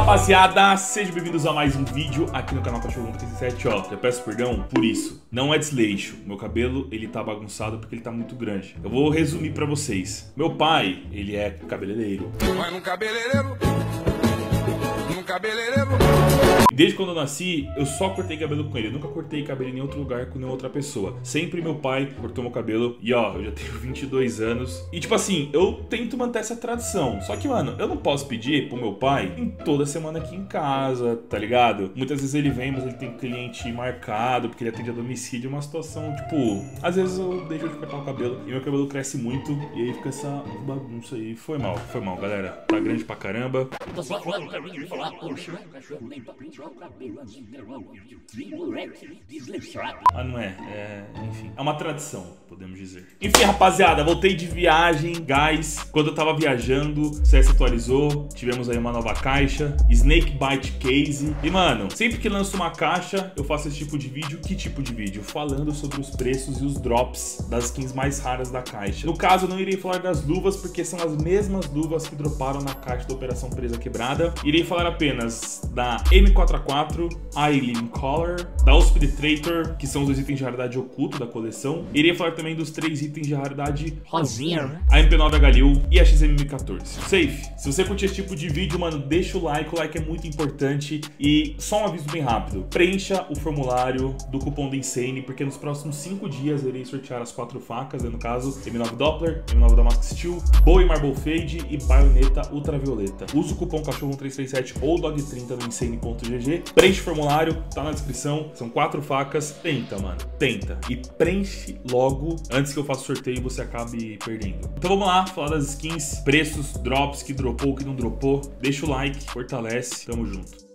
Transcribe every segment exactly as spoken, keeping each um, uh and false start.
Rapaziada, sejam bem-vindos a mais um vídeo aqui no canal Cachorro trinta e sete. Ó, já peço perdão por isso. Não é desleixo. Meu cabelo, ele tá bagunçado porque ele tá muito grande. Eu vou resumir pra vocês. Meu pai, ele é cabeleireiro. Vai num cabeleireiro. Num cabeleireiro. Desde quando eu nasci, eu só cortei cabelo com ele. Eu nunca cortei cabelo em nenhum outro lugar com nenhuma outra pessoa. Sempre meu pai cortou meu cabelo. E ó, eu já tenho vinte e dois anos. E tipo assim, eu tento manter essa tradição. Só que, mano, eu não posso pedir pro meu pai em toda semana aqui em casa, tá ligado? Muitas vezes ele vem, mas ele tem cliente marcado, porque ele atende a domicílio. Uma situação, tipo, às vezes eu deixo de cortar o cabelo e meu cabelo cresce muito. E aí fica essa bagunça aí. Foi mal, foi mal, galera. Tá grande pra caramba. Ah, não é, é, enfim, é uma tradição, podemos dizer. Enfim, rapaziada, voltei de viagem, guys. Quando eu tava viajando, o C S atualizou, tivemos aí uma nova caixa, Snake Bite Case. E mano, sempre que lanço uma caixa, eu faço esse tipo de vídeo. Que tipo de vídeo? Falando sobre os preços e os drops das skins mais raras da caixa. No caso, eu não irei falar das luvas, porque são as mesmas luvas que droparam na caixa da Operação Presa Quebrada. Irei falar apenas da M quatro A quatro, Eileen Collar, da U S P Traitor, que são os dois itens de raridade oculto da coleção. Irei falar também dos três itens de raridade rosinha, a M P nove Galil e a X M M quatorze. Safe, se você curtir esse tipo de vídeo, mano, deixa o like, o like é muito importante. E só um aviso bem rápido, preencha o formulário do cupom do Insane, porque nos próximos cinco dias eu irei sortear as quatro facas, né, no caso, M nove Doppler, M nove Damask Steel, Bowie Marble Fade e Baioneta Ultravioleta. Usa o cupom Cachorro três três sete ou Dog trinta no insane ponto g g. Preenche o formulário, tá na descrição, são quatro facas. Tenta, mano, tenta. E preenche logo, antes que eu faça o sorteio e você acabe perdendo. Então vamos lá, falar das skins, preços, drops, que dropou, que não dropou. Deixa o like, fortalece, tamo junto.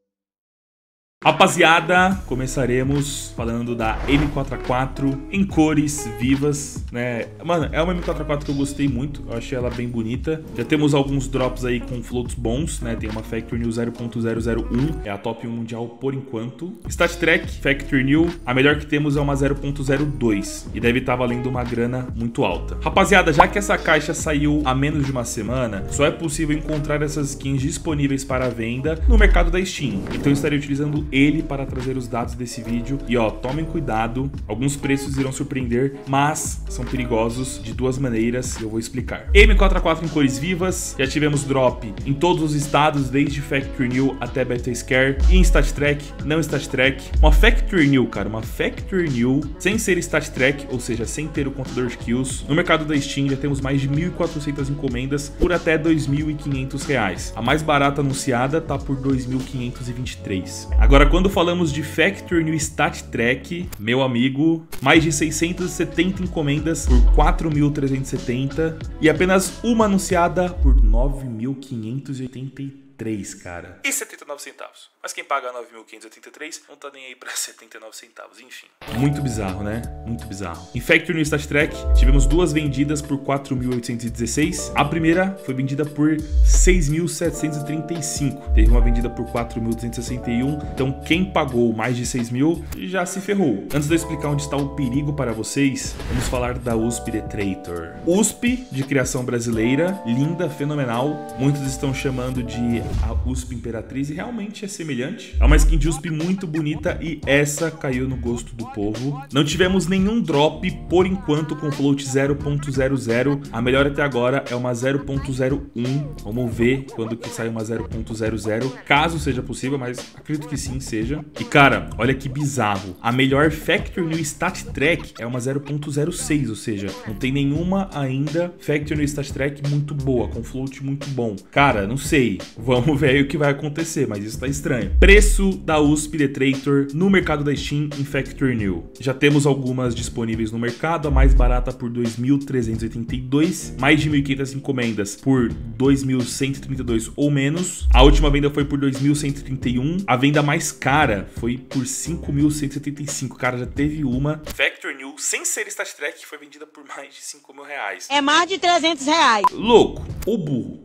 Rapaziada, começaremos falando da M quatro A quatro em cores vivas, né? Mano, é uma M quatro A quatro que eu gostei muito, eu achei ela bem bonita. Já temos alguns drops aí com floats bons, né? Tem uma Factory New zero ponto zero zero um, é a top um mundial por enquanto. Stat Track, Factory New, a melhor que temos é uma zero ponto zero dois e deve estar valendo uma grana muito alta. Rapaziada, já que essa caixa saiu há menos de uma semana, só é possível encontrar essas skins disponíveis para venda no mercado da Steam. Então eu estarei utilizando ele para trazer os dados desse vídeo. E ó, tomem cuidado, alguns preços irão surpreender, mas são perigosos de duas maneiras e eu vou explicar. M quatro A quatro em cores vivas, já tivemos drop em todos os estados, desde Factory New até Beta Scare, e em Stat Track, não Stat Track. Uma Factory New, cara, uma Factory New sem ser Stat Track, ou seja, sem ter o contador de kills. No mercado da Steam já temos mais de mil e quatrocentas encomendas por até dois mil e quinhentos reais. A mais barata anunciada tá por dois mil quinhentos e vinte e três. Agora, quando falamos de Factory New Stat Track, meu amigo, mais de seiscentas e setenta encomendas por quatro mil trezentos e setenta e apenas uma anunciada por nove mil quinhentos e oitenta e três, cara. E setenta e nove centavos. Mas quem paga nove mil quinhentos e oitenta e três não tá nem aí pra setenta e nove centavos, enfim. Muito bizarro, né? Muito bizarro. Em Factory New Stat Track, tivemos duas vendidas por quatro mil oitocentos e dezesseis. A primeira foi vendida por seis mil setecentos e trinta e cinco. Teve uma vendida por quatro mil duzentos e sessenta e um. Então quem pagou mais de seis mil já se ferrou. Antes de eu explicar onde está o perigo para vocês, vamos falar da U S P Traitor. U S P de criação brasileira, linda, fenomenal. Muitos estão chamando de a U S P Imperatriz e realmente é semelhante. É uma skin de U S P muito bonita e essa caiu no gosto do povo. Não tivemos nenhum drop por enquanto com float zero ponto zero zero. A melhor até agora é uma zero ponto zero um. Vamos ver quando que sai uma zero ponto zero zero, caso seja possível, mas acredito que sim seja. E cara, olha que bizarro. A melhor Factory New Stat Track é uma zero ponto zero seis, ou seja, não tem nenhuma ainda Factory New Stat Track muito boa, com float muito bom. Cara, não sei. Vamos ver aí o que vai acontecer, mas isso tá estranho. Preço da U S P Traitor no mercado da Steam em Factory New. Já temos algumas disponíveis no mercado, a mais barata por dois mil trezentos e oitenta e dois, mais de mil e quinhentas encomendas por dois mil cento e trinta e dois ou menos. A última venda foi por dois mil cento e trinta e um. A venda mais cara foi por cinco mil cento e setenta e cinco. Cara, já teve uma Factory New sem ser Stat Track que foi vendida por mais de cinco mil reais. É mais de trezentos reais. Louco, ou burro.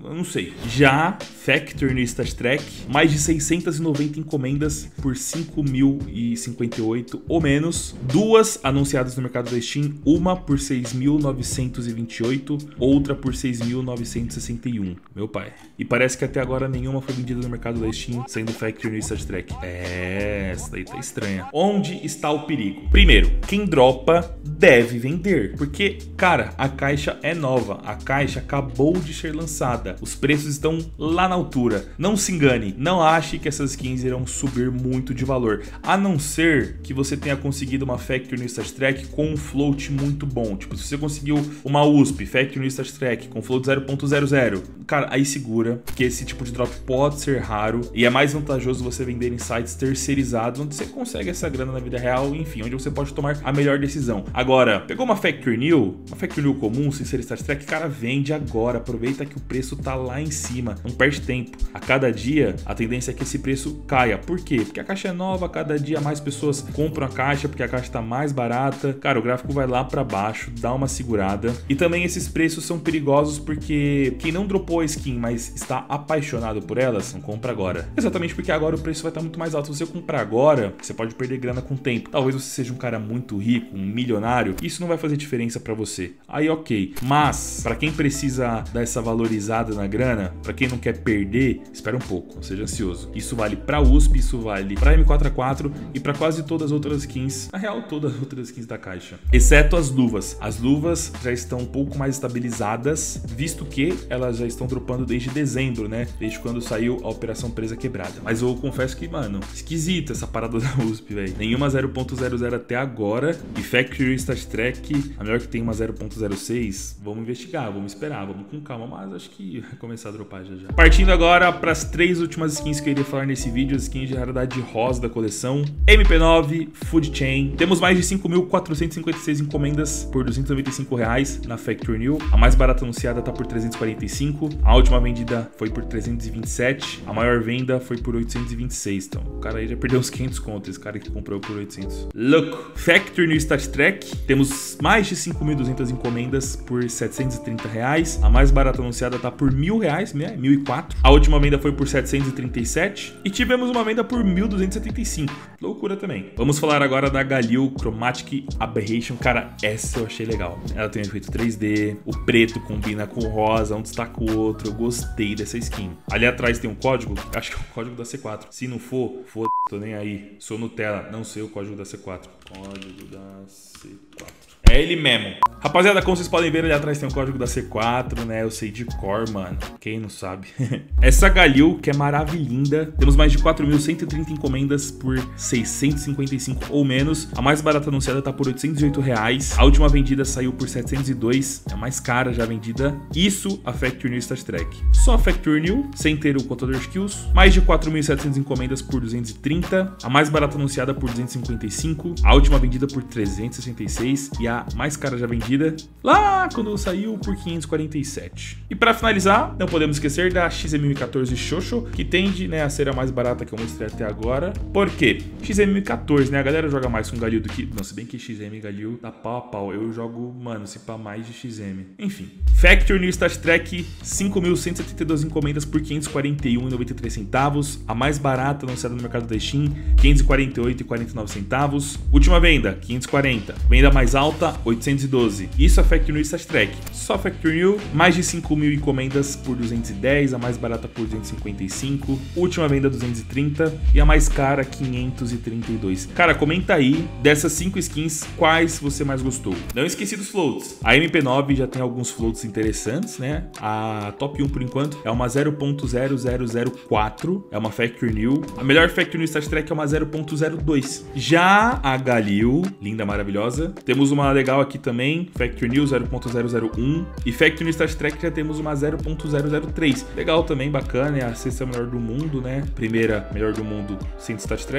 eu não sei. Já Factory no Stat Track, mais de seiscentas e noventa encomendas por cinco mil e cinquenta e oito ou menos. Duas anunciadas no mercado da Steam, uma por seis mil novecentos e vinte e oito, outra por seis mil novecentos e sessenta e um. Meu pai. E parece que até agora nenhuma foi vendida no mercado da Steam sendo Factory no Stat Track. É, essa daí tá estranha. Onde está o perigo? Primeiro, quem dropa deve vender, porque, cara, a caixa é nova, a caixa acabou de ser lançada, os preços estão lá na altura. Não se engane, não ache que essas skins irão subir muito de valor, a não ser que você tenha conseguido uma Factory no Stat Track com um float muito bom. Tipo, se você conseguiu uma U S P Factory no Stat Track com float zero ponto zero zero, cara, aí segura, porque esse tipo de drop pode ser raro e é mais vantajoso você vender em sites terceirizados, onde você consegue essa grana na vida real, enfim, onde você pode tomar a melhor decisão. Agora, pegou uma Factory New, uma Factory New comum, sem ser Stat Track, cara, vende agora, aproveita que o preço tá lá em cima, não perde tempo. A cada dia, a tendência é que esse preço caia. Por quê? Porque a caixa é nova, cada dia mais pessoas compram a caixa, porque a caixa tá mais barata. Cara, o gráfico vai lá pra baixo, dá uma segurada. E também esses preços são perigosos porque quem não dropou a skin, mas está apaixonado por elas, não compra agora. Exatamente porque agora o preço vai estar muito mais alto. Se você comprar agora, você pode perder grana com o tempo. Talvez você seja um cara muito rico, um milionário, isso não vai fazer diferença pra você. Aí ok, mas pra quem precisa dar essa valorizada na grana, pra quem não quer perder, espera um pouco, não seja ansioso. Isso vale pra U S P, isso vale pra M quatro A quatro e pra quase todas as outras skins, na real todas as outras skins da caixa, exceto as luvas. As luvas já estão um pouco mais estabilizadas, visto que elas já estão dropando desde dezembro, né? Desde quando saiu a Operação Presa Quebrada. Mas eu confesso que, mano, esquisita essa parada da U S P, velho. Nenhuma zero ponto zero zero até agora. E Factory Stat Track, a melhor que tem uma zero ponto zero seis. Vamos investigar, vamos esperar, vamos com calma, mas acho que vai começar a dropar já já. Partindo agora para as três últimas skins que eu iria falar nesse vídeo, as skins de raridade rosa da coleção. M P nove, Food Chain. Temos mais de cinco mil quatrocentas e cinquenta e seis encomendas por duzentos e noventa e cinco reais na Factory New. A mais barata anunciada tá por trezentos e quarenta e cinco. A última vendida foi por trezentos e vinte e sete. A maior venda foi por oitocentos e vinte e seis. Então, o cara aí já perdeu uns quinhentos contos, esse cara que comprou por oitocentos. Louco! Factory New Stat Track. Temos mais de cinco mil e duzentas encomendas por setecentos e trinta reais. A mais barata anunciada tá por mil reais, né? mil e quatro. A última venda foi por setecentos e trinta e sete. E tivemos uma venda por mil duzentos e setenta e cinco. Loucura também. Vamos falar agora da Galil Chromatic Aberration. Cara, essa eu achei legal. Ela tem um efeito três D, o preto combina com o rosa, um destaca o outro. Eu gostei dessa skin. Ali atrás tem um código, acho que é o código da C quatro. Se não for, foda-se, tô nem aí. Sou Nutella, não sei o código da C quatro. Código da C quatro. É ele mesmo. Rapaziada, como vocês podem ver, ali atrás tem o código da C quatro, né? Eu sei de cor, mano. Quem não sabe? Essa Galil, que é maravilhinda. Temos mais de quatro mil cento e trinta encomendas por seiscentos e cinquenta e cinco ou menos. A mais barata anunciada tá por oitocentos e oito reais. A última vendida saiu por setecentos e dois. É a mais cara já vendida. Isso a Factory New Stat Track. Só a Factory New, sem ter o contador de kills. Mais de quatro mil e setecentas encomendas por duzentos e trinta. A mais barata anunciada por duzentos e cinquenta e cinco. A última vendida por trezentos e sessenta e seis. E a mais cara já vendida lá quando saiu por quinhentos e quarenta e sete. E para finalizar, não podemos esquecer da X M M quatorze Xoxo, que tende, né, a ser a mais barata que eu mostrei até agora. Por quê? X M M quatorze, né? A galera joga mais com Galil do que... Não, se bem que X M e Galil dá pau a pau. Eu jogo, mano, se pá mais de X M. Enfim. Factory New Stat Track, cinco mil cento e setenta e dois encomendas por quinhentos e quarenta e um reais e noventa e três centavos. A mais barata anunciada no mercado da Steam, quinhentos e quarenta e oito reais e quarenta e nove centavos. Última venda, quinhentos e quarenta. Venda mais alta, oitocentos e doze. Isso a Factory New Stat Track. Só a Factory New, mais de cinco mil encomendas por duzentos e dez, a mais barata por duzentos e cinquenta e cinco, última venda duzentos e trinta e a mais cara quinhentos e trinta e dois. Cara, comenta aí dessas cinco skins quais você mais gostou. Não esqueci dos floats. A M P nove já tem alguns floats interessantes, né? A top um por enquanto é uma zero ponto zero zero zero quatro, é uma Factory New. A melhor Factory New Stat Track é uma zero ponto zero dois. Já a Galil, linda, maravilhosa, temos uma legal aqui também, Factory New zero ponto zero zero um, e Factory New Stat Track já temos uma zero ponto zero zero três. Legal também, bacana, é a sexta melhor do mundo, né? Primeira melhor do mundo sem Stat Track. No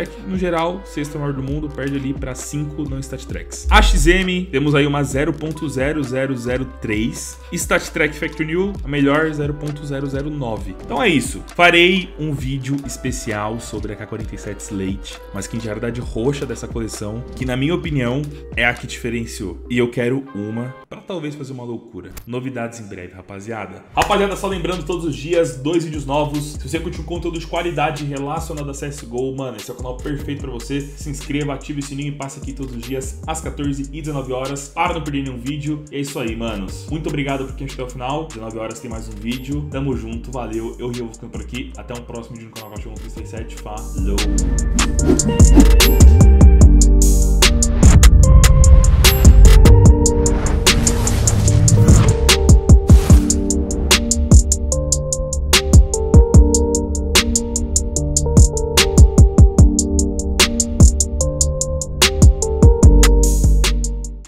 geral, sexta maior do mundo, perde ali para cinco no StatTracks. A X M, temos aí uma zero ponto zero zero zero três. StatTrack Factory New, a melhor zero ponto zero zero nove. Então é isso. Farei um vídeo especial sobre a K quarenta e sete Slate, uma skin de raridade roxa dessa coleção, que na minha opinião é a que diferenciou. E eu quero uma para talvez fazer uma loucura. Novidades em breve, rapaziada. Rapaziada, só lembrando todos os dias, dois vídeos novos. Se você curte um conteúdo de qualidade relacionado a C S G O, mano, esse é o canal perfeito para você. Se inscreva, ative o sininho e passe aqui todos os dias às quatorze e dezenove horas para não perder nenhum vídeo. E é isso aí, manos. Muito obrigado por quem assistiu até o final. dezenove horas tem mais um vídeo. Tamo junto, valeu. Eu e eu vou ficando por aqui. Até um próximo vídeo no canal Cachorro três três sete. Falou!